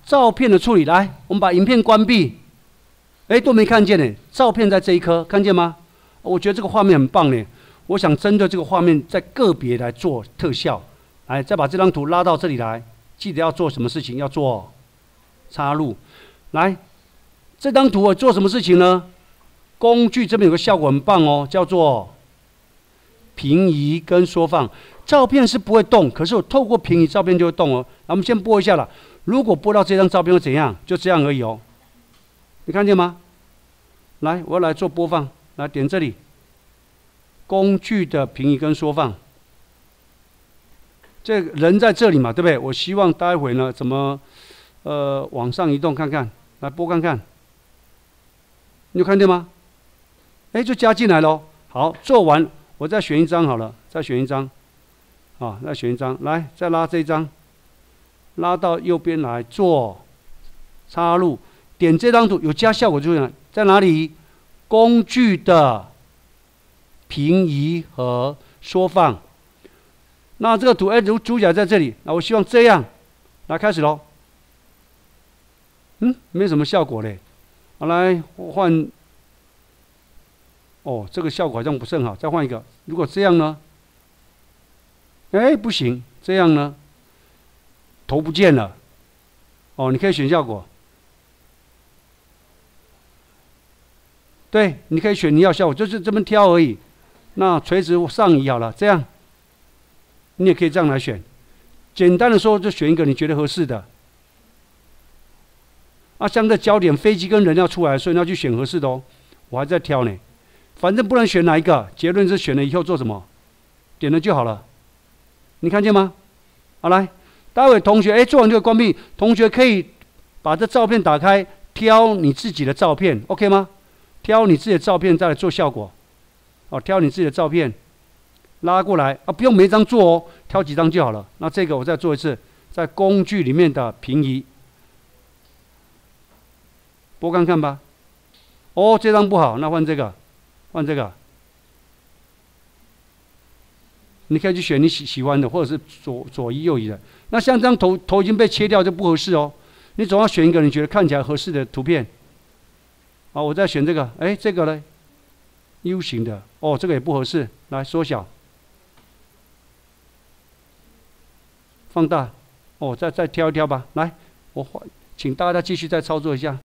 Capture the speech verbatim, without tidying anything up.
照片的处理，来，我们把影片关闭。哎，都没看见呢，照片在这一颗，看见吗？我觉得这个画面很棒呢。我想针对这个画面，再个别来做特效。来，再把这张图拉到这里来，记得要做什么事情？要做插入。来，这张图我做什么事情呢？工具这边有个效果很棒哦，叫做平移跟缩放。照片是不会动，可是我透过平移，照片就会动哦。那我们先播一下了。如果播到这张照片会怎样？就这样而已哦。你看见吗？来，我要来做播放，来点这里，工具的平移跟缩放。这个人在这里嘛，对不对？我希望待会呢，怎么呃往上移动看看，来播看看，你有看见吗？哎，就加进来咯。好，做完我再选一张好了，再选一张，啊，再选一张，来再拉这一张，拉到右边来做插入。点这张图有加效果，就在哪里？工具的平移和缩放。那这个图，哎，主主角在这里，那我希望这样，来开始喽。嗯，没什么效果嘞。好，来换。哦，这个效果好像不是很好，再换一个。如果这样呢？哎，不行，这样呢？头不见了。哦，你可以选效果。对，你可以选你要效果，就是这么挑而已。那垂直上移好了，这样，你也可以这样来选。简单的说，就选一个你觉得合适的。啊，像这焦点，飞机跟人要出来，所以你要去选合适的哦。我还在挑呢，反正不能选哪一个。结论是选了以后做什么？点了就好了。你看见吗？好，来，待会同学，哎，做完这个关闭，同学可以把这照片打开，挑你自己的照片 ，OK 吗？挑你自己的照片再来做效果，哦，挑你自己的照片，拉过来啊，不用每一张做哦，挑几张就好了。那这个我再做一次，在工具里面的平移，播看看吧。哦，这张不好，那换这个，换这个。你可以去选你喜喜欢的，或者是左左移右移的。那像这张头头已经被切掉就不合适哦，你总要选一个你觉得看起来合适的图片。好，我再选这个，哎，这个呢 ？U 型的，哦，这个也不合适，来缩小，放大，哦，再再挑一挑吧。来，我请大家继续再操作一下。